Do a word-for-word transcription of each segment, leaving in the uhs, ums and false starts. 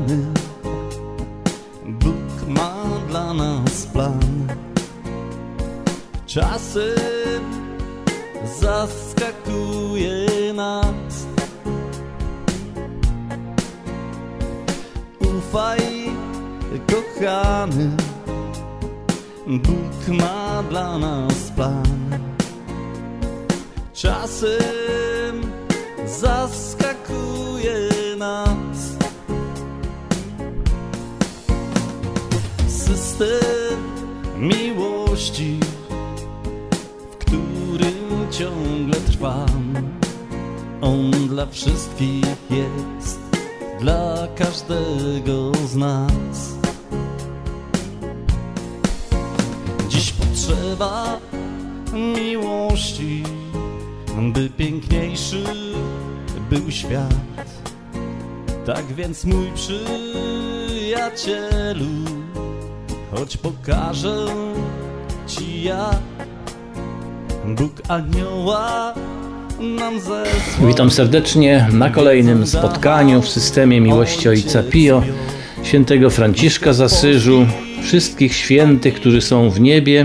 kochany, Bóg ma dla nas plan. Czasem zaskakuje nas. Ufaj, kochany, Bóg ma dla nas plan. Czasem zaskakuje nas. System miłości, w którym ciągle trwam, on dla wszystkich jest, dla każdego z nas. Dziś potrzeba miłości, by piękniejszy był świat. Tak więc mój przyjacielu, choć pokażę ci jak Bóg anioła nam zesłał. Witam serdecznie na kolejnym spotkaniu w systemie miłości Ojca Pio, świętego Franciszka z Asyżu, wszystkich świętych, którzy są w niebie,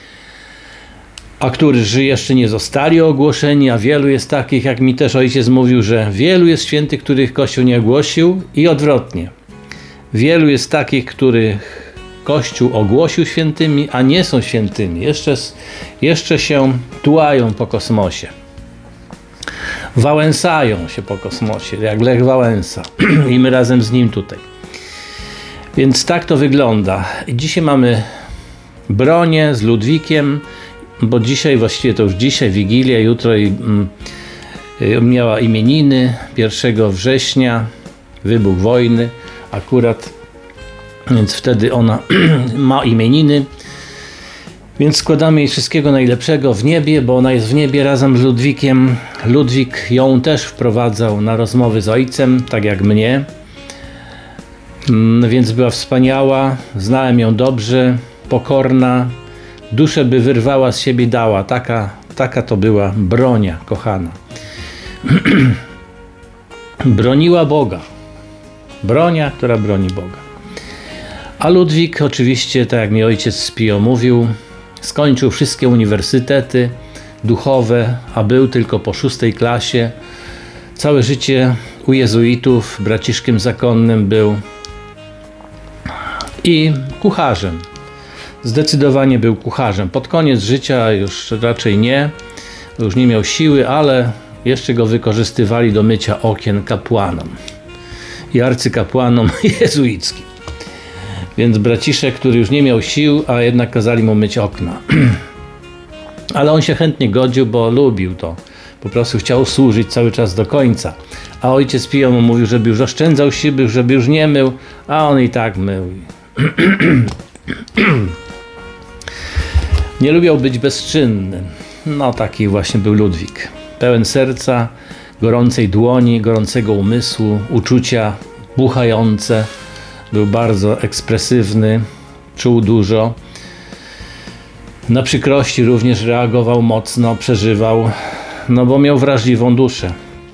a którzy jeszcze nie zostali ogłoszeni, a wielu jest takich, jak mi też ojciec mówił, że wielu jest świętych, których Kościół nie ogłosił, i odwrotnie. Wielu jest takich, których Kościół ogłosił świętymi, a nie są świętymi. Jeszcze, jeszcze się tułają po kosmosie. Wałęsają się po kosmosie, jak Lech Wałęsa. I my razem z nim tutaj. Więc tak to wygląda. Dzisiaj mamy Bronię z Ludwikiem, bo dzisiaj, właściwie to już dzisiaj, Wigilia, jutro i, y, miała imieniny, pierwszego września, wybuch wojny akurat, więc wtedy ona ma imieniny, więc składamy jej wszystkiego najlepszego w niebie, bo ona jest w niebie razem z Ludwikiem. Ludwik ją też wprowadzał na rozmowy z ojcem, tak jak mnie, więc była wspaniała, znałem ją dobrze, pokorna, duszę by wyrwała z siebie, dała. Taka, taka to była Bronia, kochana. Broniła Boga. Bronia, która broni Boga. A Ludwik oczywiście, tak jak mi ojciec z Pio mówił, skończył wszystkie uniwersytety duchowe, a był tylko po szóstej klasie. Całe życie u jezuitów, braciszkiem zakonnym był i kucharzem. Zdecydowanie był kucharzem. Pod koniec życia już raczej nie, już nie miał siły, ale jeszcze go wykorzystywali do mycia okien kapłanom i arcykapłanom jezuickim. Więc braciszek, który już nie miał sił, a jednak kazali mu myć okna. Ale on się chętnie godził, bo lubił to. Po prostu chciał służyć cały czas do końca. A ojciec Pio mu mówił, żeby już oszczędzał siły, żeby już nie mył, a on i tak mył. Nie lubiał być bezczynny. No taki właśnie był Ludwik. Pełen serca, gorącej dłoni, gorącego umysłu, uczucia buchające. Był bardzo ekspresywny, czuł dużo. Na przykrości również reagował mocno, przeżywał, no bo miał wrażliwą duszę.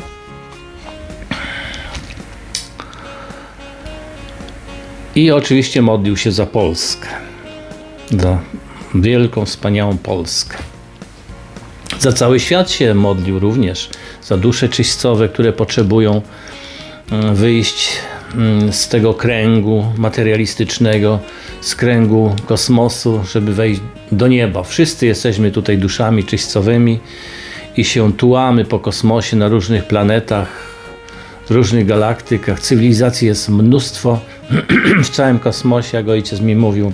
I oczywiście modlił się za Polskę. Za wielką, wspaniałą Polskę. Za cały świat się modlił również. Za dusze czyścowe, które potrzebują wyjść z tego kręgu materialistycznego, z kręgu kosmosu, żeby wejść do nieba. Wszyscy jesteśmy tutaj duszami czyścowymi i się tułamy po kosmosie na różnych planetach, w różnych galaktykach. Cywilizacji jest mnóstwo w całym kosmosie, jak ojciec mi mówił.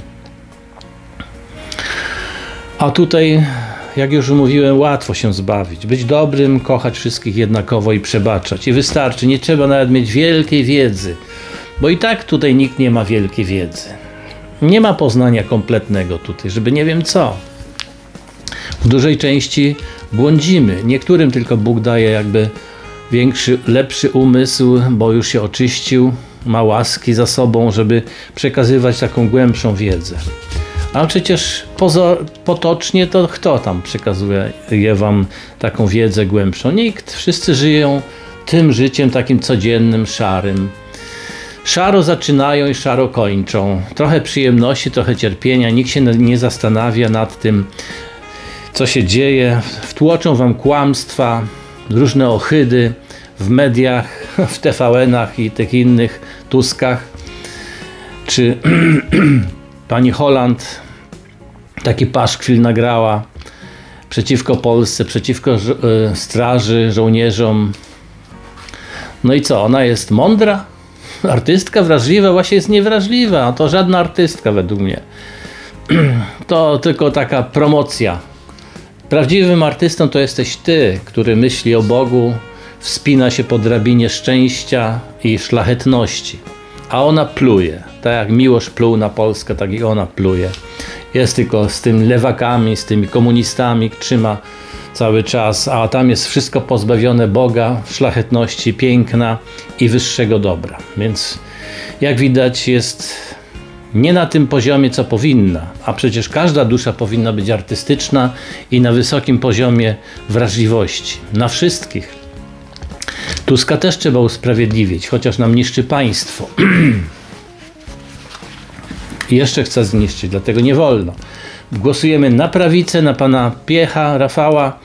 A tutaj, jak już mówiłem, łatwo się zbawić. Być dobrym, kochać wszystkich jednakowo i przebaczać. I wystarczy, nie trzeba nawet mieć wielkiej wiedzy, bo i tak tutaj nikt nie ma wielkiej wiedzy. Nie ma poznania kompletnego tutaj, żeby nie wiem co. W dużej części błądzimy. Niektórym tylko Bóg daje jakby większy, lepszy umysł, bo już się oczyścił, ma łaski za sobą, żeby przekazywać taką głębszą wiedzę. A przecież pozor, potocznie to kto tam przekazuje je wam taką wiedzę głębszą? Nikt. Wszyscy żyją tym życiem takim codziennym, szarym. Szaro zaczynają i szaro kończą. Trochę przyjemności, trochę cierpienia. Nikt się nie zastanawia nad tym, co się dzieje. Wtłoczą wam kłamstwa, różne ohydy w mediach, w T V N-ach i tych innych Tuskach. Czy pani Holland taki paszkwil nagrała przeciwko Polsce, przeciwko y, straży, żołnierzom. No i co? Ona jest mądra? Artystka wrażliwa? Właśnie jest niewrażliwa. A to żadna artystka według mnie. To tylko taka promocja. Prawdziwym artystą to jesteś ty, który myśli o Bogu, wspina się po drabinie szczęścia i szlachetności. A ona pluje. Tak jak Miłosz pluł na Polskę, tak i ona pluje. Jest tylko z tymi lewakami, z tymi komunistami, trzyma cały czas, a tam jest wszystko pozbawione Boga, szlachetności, piękna i wyższego dobra. Więc jak widać jest nie na tym poziomie, co powinna, a przecież każda dusza powinna być artystyczna i na wysokim poziomie wrażliwości. Na wszystkich. Tuska też trzeba usprawiedliwić, chociaż nam niszczy państwo. I jeszcze chce zniszczyć, dlatego nie wolno. Głosujemy na prawicę, na pana Piecha, Rafała.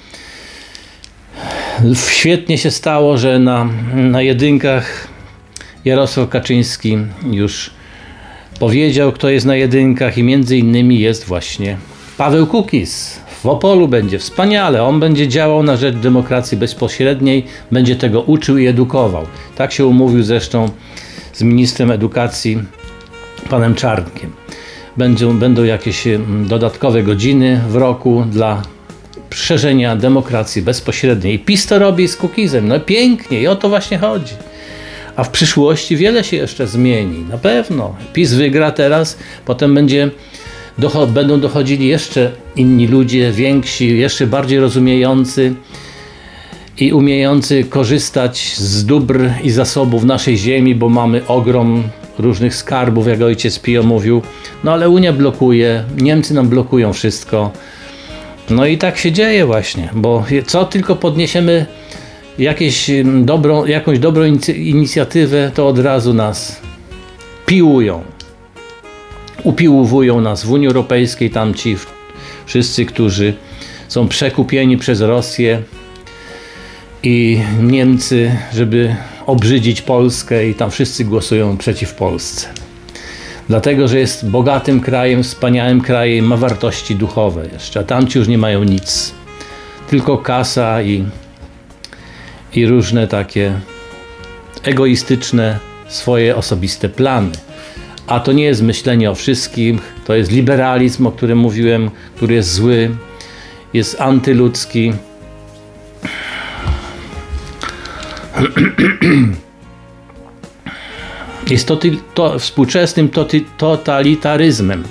Świetnie się stało, że na, na jedynkach Jarosław Kaczyński już powiedział, kto jest na jedynkach i między innymi jest właśnie Paweł Kukiz. W Opolu będzie wspaniale, on będzie działał na rzecz demokracji bezpośredniej, będzie tego uczył i edukował. Tak się umówił zresztą z ministrem edukacji, panem Czarnkiem. Będą, będą jakieś dodatkowe godziny w roku dla szerzenia demokracji bezpośredniej. I PiS to robi z Kukizem. No pięknie i o to właśnie chodzi. A w przyszłości wiele się jeszcze zmieni. Na pewno. PiS wygra teraz, potem będzie, docho, będą dochodzili jeszcze inni ludzie, więksi, jeszcze bardziej rozumiejący i umiejący korzystać z dóbr i zasobów naszej ziemi, bo mamy ogrom różnych skarbów, jak ojciec Pio mówił. No ale Unia blokuje, Niemcy nam blokują wszystko. No i tak się dzieje właśnie, bo co tylko podniesiemy jakieś dobrą, jakąś dobrą inicjatywę, to od razu nas piłują. Upiłowują nas w Unii Europejskiej tamci wszyscy, którzy są przekupieni przez Rosję i Niemcy, żeby obrzydzić Polskę, i tam wszyscy głosują przeciw Polsce. Dlatego, że jest bogatym krajem, wspaniałym krajem, ma wartości duchowe jeszcze, a tamci już nie mają nic. Tylko kasa i, i różne takie egoistyczne, swoje osobiste plany. A to nie jest myślenie o wszystkim, to jest liberalizm, o którym mówiłem, który jest zły, jest antyludzki. Jest to, to współczesnym to, totalitaryzmem.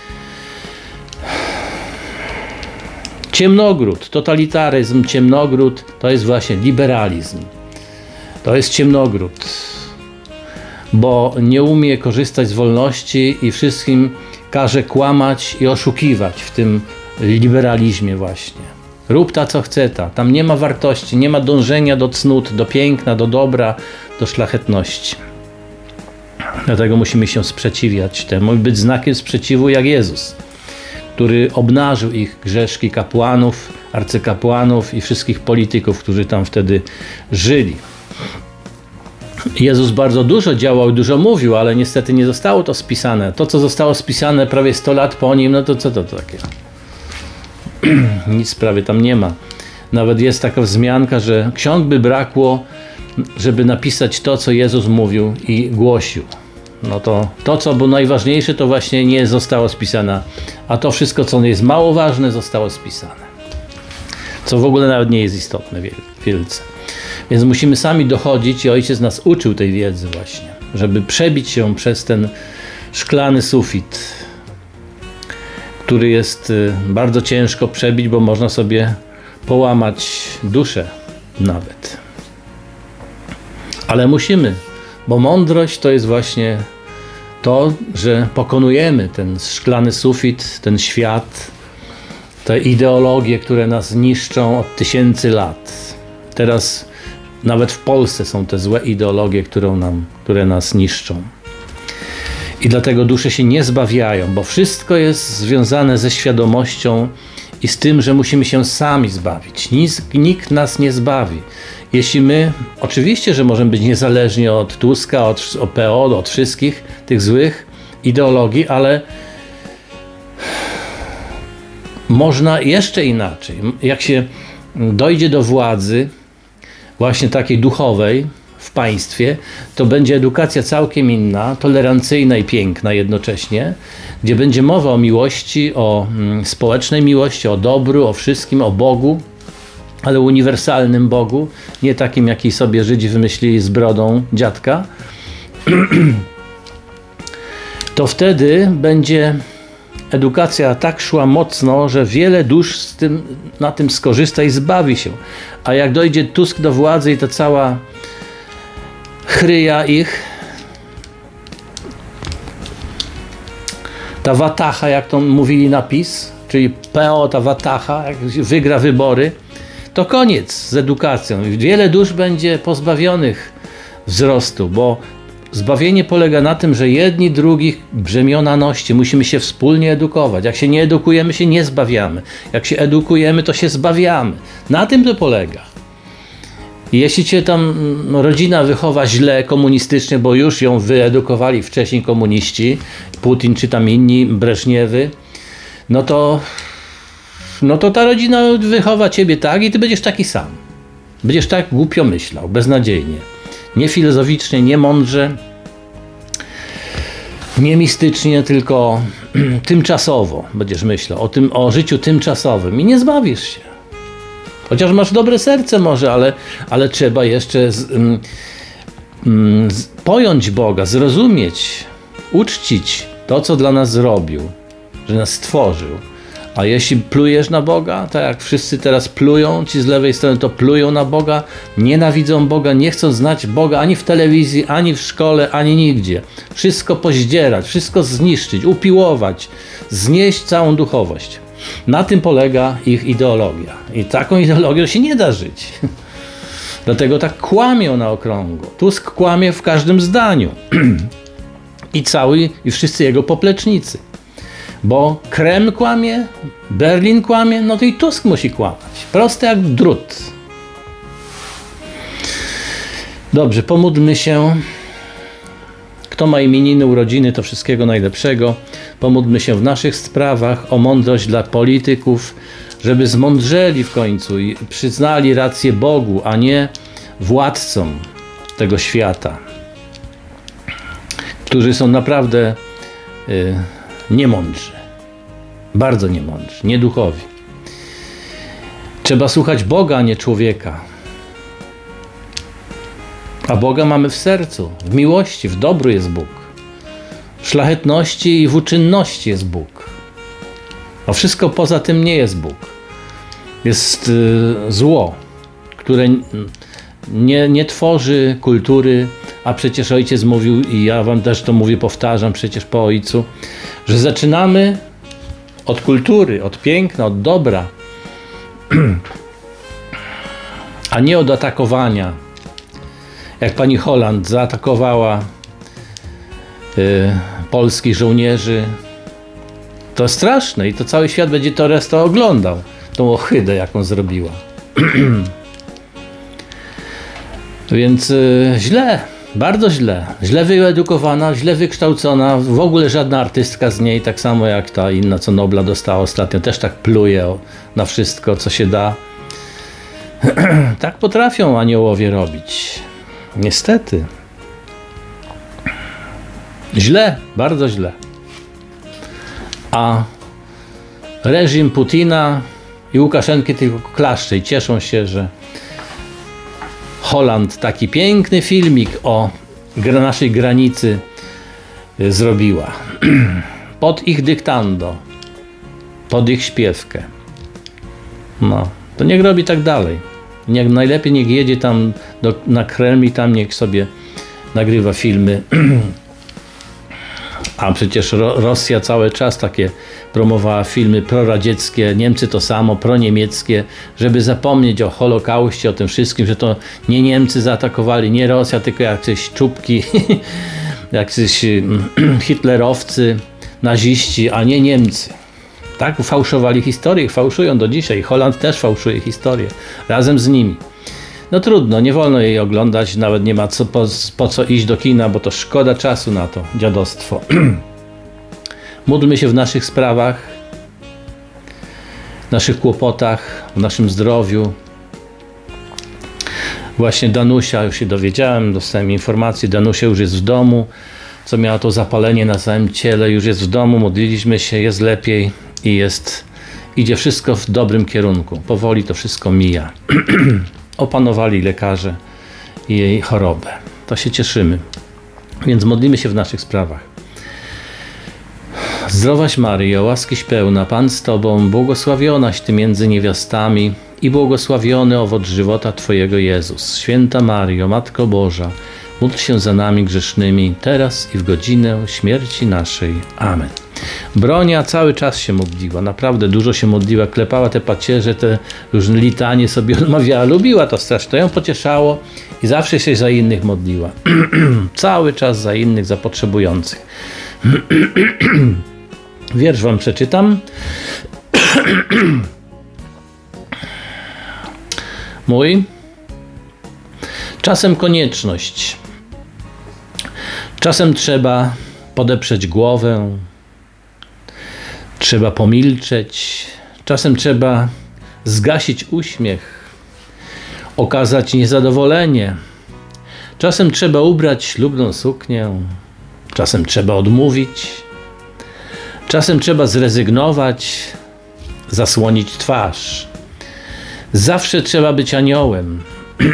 Ciemnogród, totalitaryzm, ciemnogród to jest właśnie liberalizm. To jest ciemnogród, bo nie umie korzystać z wolności i wszystkim każe kłamać i oszukiwać w tym liberalizmie właśnie. Rób ta, co chce ta. Tam nie ma wartości, nie ma dążenia do cnót, do piękna, do dobra, do szlachetności. Dlatego musimy się sprzeciwiać temu i być znakiem sprzeciwu jak Jezus, który obnażył ich grzeszki kapłanów, arcykapłanów i wszystkich polityków, którzy tam wtedy żyli. Jezus bardzo dużo działał i dużo mówił, ale niestety nie zostało to spisane. To, co zostało spisane prawie sto lat po nim, no to co to takiego? Nic prawie tam nie ma. Nawet jest taka wzmianka, że ksiąg by brakło, żeby napisać to, co Jezus mówił i głosił. No to to, co było najważniejsze, to właśnie nie zostało spisane, a to wszystko, co jest mało ważne, zostało spisane. Co w ogóle nawet nie jest istotne wielce. Więc musimy sami dochodzić i Ojciec nas uczył tej wiedzy właśnie, żeby przebić się przez ten szklany sufit, który jest bardzo ciężko przebić, bo można sobie połamać duszę nawet. Ale musimy, bo mądrość to jest właśnie to, że pokonujemy ten szklany sufit, ten świat, te ideologie, które nas niszczą od tysięcy lat. Teraz nawet w Polsce są te złe ideologie, które, nam, które nas niszczą. I dlatego dusze się nie zbawiają, bo wszystko jest związane ze świadomością i z tym, że musimy się sami zbawić. Nikt, nikt nas nie zbawi. Jeśli my, oczywiście, że możemy być niezależni od Tuska, od O P O, od wszystkich tych złych ideologii, ale można jeszcze inaczej. Jak się dojdzie do władzy właśnie takiej duchowej w państwie, to będzie edukacja całkiem inna, tolerancyjna i piękna jednocześnie, gdzie będzie mowa o miłości, o mm, społecznej miłości, o dobru, o wszystkim, o Bogu, ale uniwersalnym Bogu, nie takim, jaki sobie Żydzi wymyślili z brodą dziadka. To wtedy będzie edukacja tak szła mocno, że wiele dusz z tym, na tym skorzysta i zbawi się. A jak dojdzie Tusk do władzy i ta cała chryja ich, ta watacha, jak to mówili na PiS, czyli P O, ta watacha, jak wygra wybory, to koniec z edukacją. Wiele dusz będzie pozbawionych wzrostu, bo zbawienie polega na tym, że jedni drugich brzemiona ności. Musimy się wspólnie edukować. Jak się nie edukujemy, się nie zbawiamy. Jak się edukujemy, to się zbawiamy. Na tym to polega. I jeśli cię tam rodzina wychowa źle komunistycznie, bo już ją wyedukowali wcześniej komuniści, Putin czy tam inni, Breżniewy, no to, no to ta rodzina wychowa ciebie tak i ty będziesz taki sam. Będziesz tak głupio myślał, beznadziejnie. Nie filozoficznie, nie mądrze, nie mistycznie, tylko tymczasowo będziesz myślał o tym, o życiu tymczasowym i nie zbawisz się. Chociaż masz dobre serce może, ale, ale trzeba jeszcze z, mm, mm, z, pojąć Boga, zrozumieć, uczcić to, co dla nas zrobił, że nas stworzył. A jeśli plujesz na Boga, tak jak wszyscy teraz plują, ci z lewej strony to plują na Boga, nienawidzą Boga, nie chcą znać Boga ani w telewizji, ani w szkole, ani nigdzie. Wszystko pozdzierać, wszystko zniszczyć, upiłować, znieść całą duchowość. Na tym polega ich ideologia. I taką ideologią się nie da żyć. Dlatego tak kłamią na okrągło. Tusk kłamie w każdym zdaniu. I cały, i wszyscy jego poplecznicy. Bo Kreml kłamie, Berlin kłamie, no to i Tusk musi kłamać. Proste jak drut. Dobrze, pomódlmy się. Kto ma imieniny, urodziny, to wszystkiego najlepszego. Pomódlmy się w naszych sprawach o mądrość dla polityków, żeby zmądrzeli w końcu i przyznali rację Bogu, a nie władcom tego świata, którzy są naprawdę y, niemądrzy, bardzo niemądrzy, nieduchowi. Trzeba słuchać Boga, a nie człowieka. A Boga mamy w sercu, w miłości, w dobru jest Bóg. W szlachetności i w uczynności jest Bóg. A wszystko poza tym nie jest Bóg. Jest y, zło, które nie, nie tworzy kultury, a przecież Ojciec mówił, i ja wam też to mówię, powtarzam przecież po Ojcu, że zaczynamy od kultury, od piękna, od dobra, a nie od atakowania. Jak pani Holland zaatakowała y, polskich żołnierzy, to straszne i to cały świat będzie to raz to oglądał, tą ohydę, jaką zrobiła. Więc y, źle, bardzo źle, źle wyedukowana, źle wykształcona, w ogóle żadna artystka z niej, tak samo jak ta inna, co Nobla dostała ostatnio, też tak pluje o, na wszystko, co się da. Tak potrafią aniołowie robić. Niestety. Źle, bardzo źle. A reżim Putina i Łukaszenki tylko klaszcze i cieszą się, że Holland taki piękny filmik o naszej granicy zrobiła. Pod ich dyktando. Pod ich śpiewkę. No, to niech robi tak dalej. Niech, najlepiej niech jedzie tam do, na Kreml i tam niech sobie nagrywa filmy. A przecież Ro, Rosja cały czas takie promowała filmy proradzieckie, Niemcy to samo, proniemieckie, żeby zapomnieć o Holokauście, o tym wszystkim, że to nie Niemcy zaatakowali, nie Rosja, tylko jakieś czubki jacyś hitlerowcy, naziści, a nie Niemcy. Tak, fałszowali historię, fałszują do dzisiaj. Holand też fałszuje historię, razem z nimi. No trudno, nie wolno jej oglądać, nawet nie ma co, po, po co iść do kina, bo to szkoda czasu na to dziadostwo. Módlmy się w naszych sprawach, w naszych kłopotach, w naszym zdrowiu. Właśnie Danusia, już się dowiedziałem, dostałem informację, Danusia już jest w domu, co miała to zapalenie na całym ciele, już jest w domu, modliliśmy się, jest lepiej i jest, idzie wszystko w dobrym kierunku. Powoli to wszystko mija. Opanowali lekarze jej chorobę. To się cieszymy. Więc modlimy się w naszych sprawach. Zdrowaś Maryjo, łaskiś pełna, Pan z Tobą, błogosławionaś Ty między niewiastami i błogosławiony owoc żywota Twojego Jezus. Święta Maryjo, Matko Boża, módl się za nami grzesznymi, teraz i w godzinę śmierci naszej. Amen. Bronia cały czas się modliła, naprawdę dużo się modliła, klepała te pacierze, te różne litanie sobie odmawiała, lubiła to strasznie, to ją pocieszało i zawsze się za innych modliła. Cały czas za innych, za potrzebujących. Wiersz wam przeczytam. Mój. Czasem konieczność. Czasem trzeba podeprzeć głowę. Trzeba pomilczeć. Czasem trzeba zgasić uśmiech. Okazać niezadowolenie. Czasem trzeba ubrać ślubną suknię. Czasem trzeba odmówić. Czasem trzeba zrezygnować, zasłonić twarz. Zawsze trzeba być aniołem.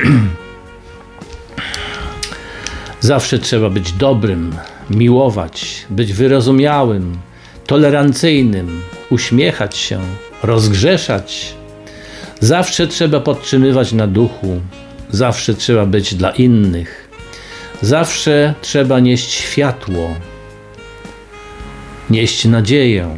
Zawsze trzeba być dobrym, miłować, być wyrozumiałym, tolerancyjnym, uśmiechać się, rozgrzeszać. Zawsze trzeba podtrzymywać na duchu. Zawsze trzeba być dla innych. Zawsze trzeba nieść światło, nieść nadzieję.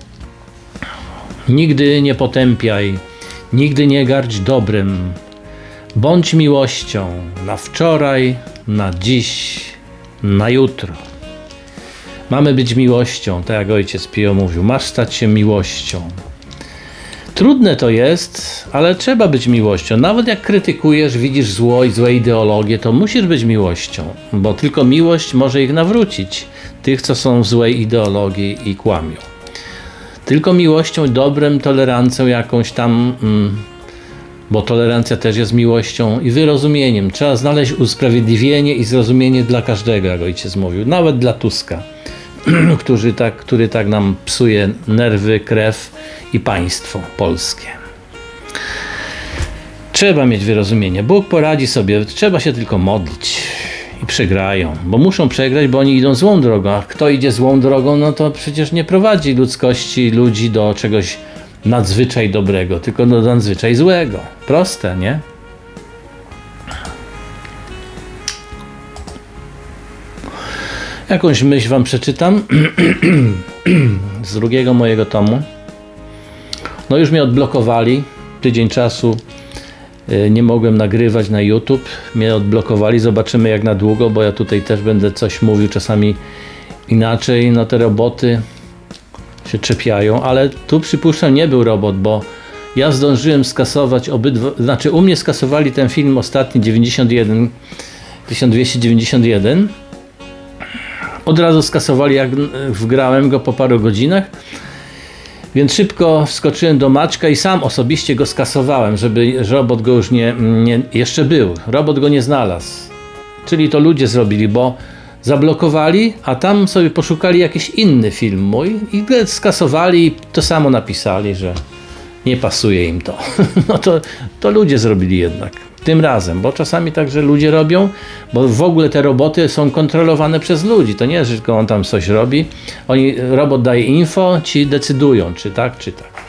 Nigdy nie potępiaj, nigdy nie gardź dobrem. Bądź miłością na wczoraj, na dziś, na jutro. Mamy być miłością, tak jak ojciec Pio mówił. Masz stać się miłością. Trudne to jest, ale trzeba być miłością. Nawet jak krytykujesz, widzisz zło i złe ideologie, to musisz być miłością, bo tylko miłość może ich nawrócić, tych, co są w złej ideologii i kłamią. Tylko miłością, dobrem, tolerancją jakąś tam, mm, bo tolerancja też jest miłością i wyrozumieniem. Trzeba znaleźć usprawiedliwienie i zrozumienie dla każdego, jak ojciec mówił, nawet dla Tuska, który tak, który tak nam psuje nerwy, krew i państwo polskie. Trzeba mieć wyrozumienie. Bóg poradzi sobie, trzeba się tylko modlić i przegrają, bo muszą przegrać, bo oni idą złą drogą, a kto idzie złą drogą, no to przecież nie prowadzi ludzkości, ludzi do czegoś nadzwyczaj dobrego, tylko do nadzwyczaj złego. Proste, nie? Jakąś myśl wam przeczytam z drugiego mojego tomu. No już mnie odblokowali, tydzień czasu nie mogłem nagrywać na YouTube, mnie odblokowali, zobaczymy jak na długo, bo ja tutaj też będę coś mówił czasami inaczej, no te roboty się czepiają, ale tu przypuszczam nie był robot, bo ja zdążyłem skasować obydwa, znaczy u mnie skasowali ten film ostatni dziewięćdziesiąt jeden, tysiąc dwieście dziewięćdziesiąt jeden, od razu skasowali jak wgrałem go po paru godzinach, więc szybko wskoczyłem do Maćka i sam osobiście go skasowałem, żeby robot go już nie, nie jeszcze był, robot go nie znalazł, czyli to ludzie zrobili, bo zablokowali, a tam sobie poszukali jakiś inny film mój i skasowali i to samo napisali, że nie pasuje im to. No to, to ludzie zrobili jednak. Tym razem, bo czasami także ludzie robią, bo w ogóle te roboty są kontrolowane przez ludzi. To nie jest, że tylko on tam coś robi. Oni, robot daje info, ci decydują, czy tak, czy tak.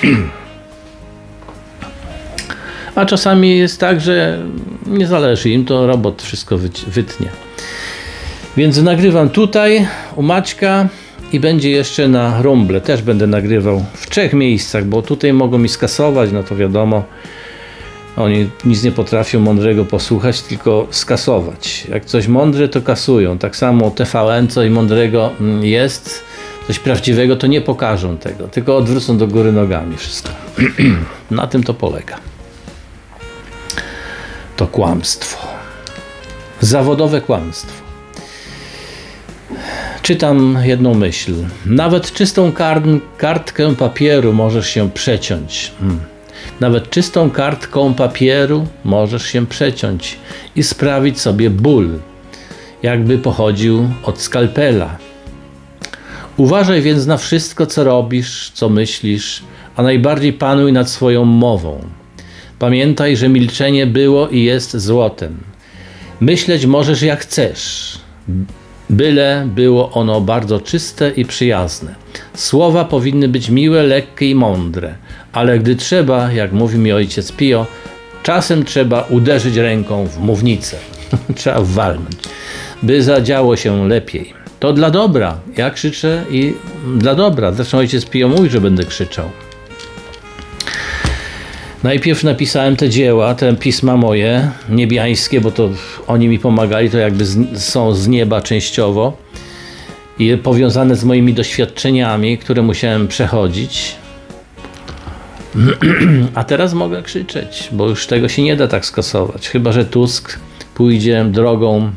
A czasami jest tak, że nie zależy im, to robot wszystko wytnie. Więc nagrywam tutaj u Maćka i będzie jeszcze na Rumble. Też będę nagrywał w trzech miejscach, bo tutaj mogą mi skasować, no to wiadomo. Oni nic nie potrafią mądrego posłuchać, tylko skasować. Jak coś mądre, to kasują. Tak samo T V N, coś mądrego jest, coś prawdziwego, to nie pokażą tego, tylko odwrócą do góry nogami wszystko. Na tym to polega. To kłamstwo. Zawodowe kłamstwo. Czytam jedną myśl. Nawet czystą kart kartkę papieru możesz się przeciąć. Hmm. Nawet czystą kartką papieru możesz się przeciąć i sprawić sobie ból, jakby pochodził od skalpela. Uważaj więc na wszystko, co robisz, co myślisz, a najbardziej panuj nad swoją mową. Pamiętaj, że milczenie było i jest złotem. Myśleć możesz jak chcesz, byle było ono bardzo czyste i przyjazne. Słowa powinny być miłe, lekkie i mądre, ale gdy trzeba, jak mówi mi ojciec Pio, czasem trzeba uderzyć ręką w mównicę. Trzeba walnąć, by zadziało się lepiej. To dla dobra. Ja krzyczę i dla dobra. Zresztą ojciec Pio mówi, że będę krzyczał. Najpierw napisałem te dzieła, te pisma moje, niebiańskie, bo to oni mi pomagali, to jakby z, są z nieba częściowo i powiązane z moimi doświadczeniami, które musiałem przechodzić. A teraz mogę krzyczeć, bo już tego się nie da tak skasować. Chyba że Tusk pójdzie drogą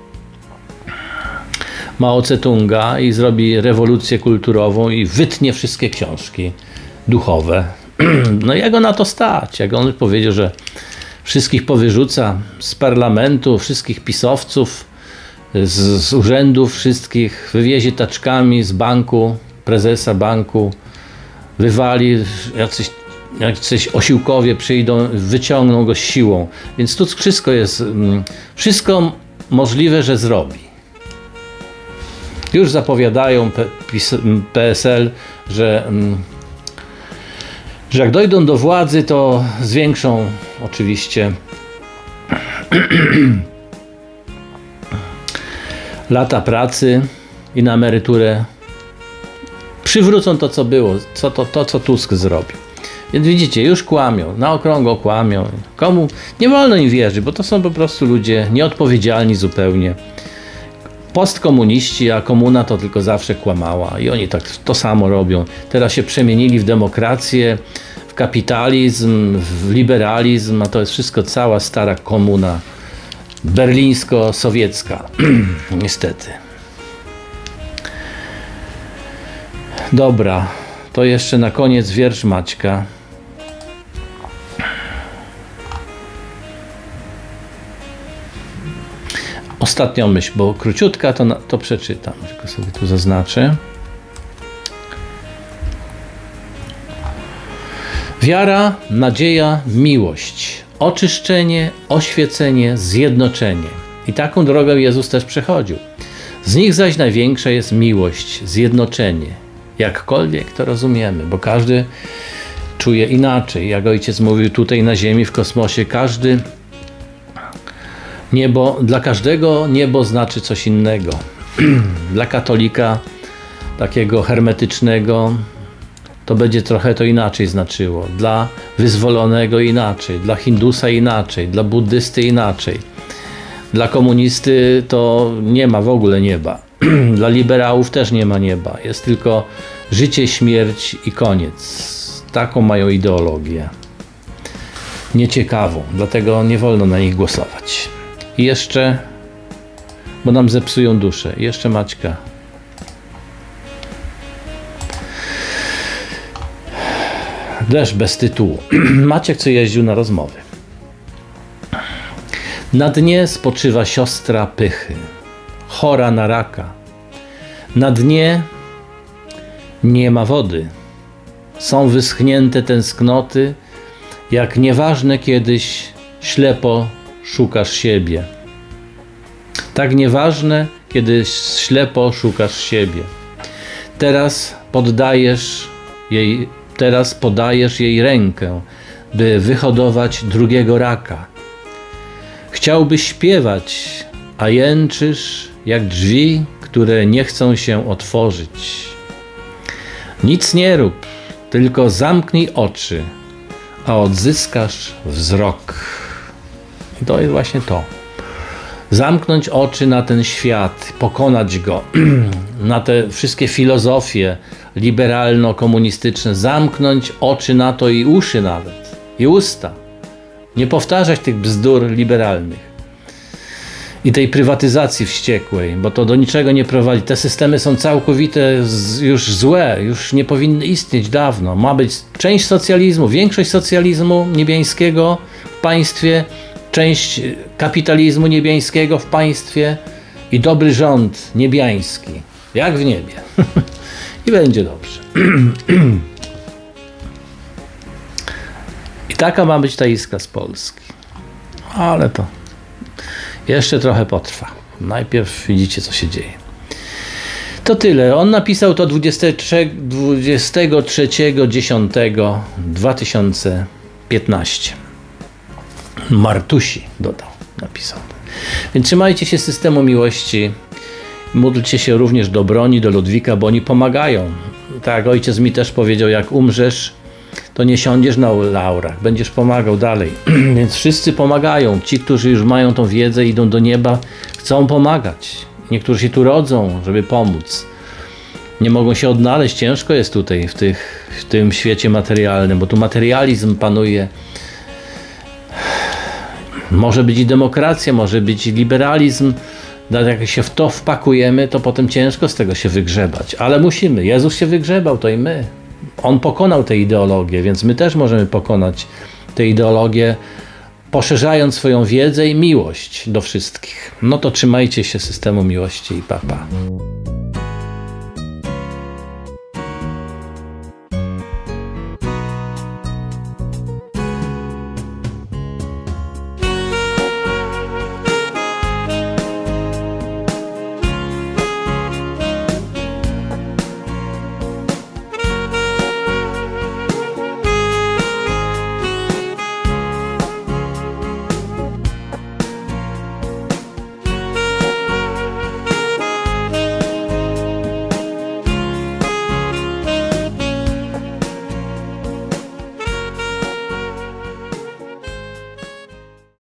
Mao Tse-tunga i zrobi rewolucję kulturową i wytnie wszystkie książki duchowe. No jak go na to stać? Jak on powiedział, że wszystkich powyrzuca z parlamentu, wszystkich pisowców, z, z urzędów wszystkich, wywiezie taczkami z banku, prezesa banku, wywali, jacyś, jacyś osiłkowie przyjdą, wyciągną go siłą. Więc tu wszystko jest, wszystko możliwe, że zrobi. Już zapowiadają P S L, że że jak dojdą do władzy, to zwiększą oczywiście lata pracy i na emeryturę przywrócą to, co było, co to, to, co Tusk zrobił. Więc widzicie, już kłamią, na okrągło kłamią. Komu nie wolno im wierzyć, bo to są po prostu ludzie nieodpowiedzialni zupełnie. Postkomuniści, a komuna to tylko zawsze kłamała i oni tak to samo robią. Teraz się przemienili w demokrację, w kapitalizm, w liberalizm, a to jest wszystko cała stara komuna berlińsko-sowiecka. Niestety. Dobra, to jeszcze na koniec wiersz Maćka. Ostatnią myśl, bo króciutka, to, to przeczytam, tylko sobie tu zaznaczę. Wiara, nadzieja, miłość, oczyszczenie, oświecenie, zjednoczenie. I taką drogę Jezus też przechodził. Z nich zaś największa jest miłość, zjednoczenie. Jakkolwiek to rozumiemy, bo każdy czuje inaczej. Jak ojciec mówił tutaj na ziemi, w kosmosie, każdy niebo, dla każdego niebo znaczy coś innego. Dla katolika takiego hermetycznego to będzie trochę to inaczej znaczyło. Dla wyzwolonego inaczej, dla Hindusa inaczej, dla buddysty inaczej. Dla komunisty to nie ma w ogóle nieba. Dla liberałów też nie ma nieba. Jest tylko życie, śmierć i koniec. Taką mają ideologię. Nieciekawą, dlatego nie wolno na nich głosować. I jeszcze, bo nam zepsują duszę, jeszcze Maćka. Też bez tytułu. Maciek, co jeździł na rozmowy. Na dnie spoczywa siostra pychy, chora na raka. Na dnie nie ma wody. Są wyschnięte tęsknoty, jak nieważne kiedyś ślepo szukasz siebie. Tak nieważne, kiedy ślepo szukasz siebie. Teraz poddajesz jej, teraz podajesz jej rękę, by wyhodować drugiego raka. Chciałbyś śpiewać, a jęczysz jak drzwi, które nie chcą się otworzyć. Nic nie rób, tylko zamknij oczy, a odzyskasz wzrok. I to jest właśnie to. Zamknąć oczy na ten świat, pokonać go, na te wszystkie filozofie liberalno-komunistyczne, zamknąć oczy na to i uszy nawet, i usta. Nie powtarzać tych bzdur liberalnych i tej prywatyzacji wściekłej, bo to do niczego nie prowadzi. Te systemy są całkowite już złe, już nie powinny istnieć dawno. Ma być część socjalizmu, większość socjalizmu niebiańskiego w państwie, część kapitalizmu niebiańskiego w państwie i dobry rząd niebiański, jak w niebie. I będzie dobrze. I taka ma być ta iskra z Polski. Ale to jeszcze trochę potrwa. Najpierw widzicie, co się dzieje. To tyle. On napisał to dwudziestego trzeciego dziesiątego dwa tysiące piętnastego. Martusi dodał, napisał. Więc trzymajcie się systemu miłości. Módlcie się również do Broni, do Ludwika, bo oni pomagają. Tak, ojciec mi też powiedział, jak umrzesz, to nie siądziesz na laurach, będziesz pomagał dalej. Więc wszyscy pomagają. Ci, którzy już mają tą wiedzę, idą do nieba, chcą pomagać. Niektórzy się tu rodzą, żeby pomóc. Nie mogą się odnaleźć. Ciężko jest tutaj w, tych, w tym świecie materialnym, bo tu materializm panuje. Może być i demokracja, może być i liberalizm. Jak się w to wpakujemy, to potem ciężko z tego się wygrzebać. Ale musimy. Jezus się wygrzebał, to i my. On pokonał tę ideologię, więc my też możemy pokonać tę ideologię, poszerzając swoją wiedzę i miłość do wszystkich. No to trzymajcie się systemu miłości i pa, pa.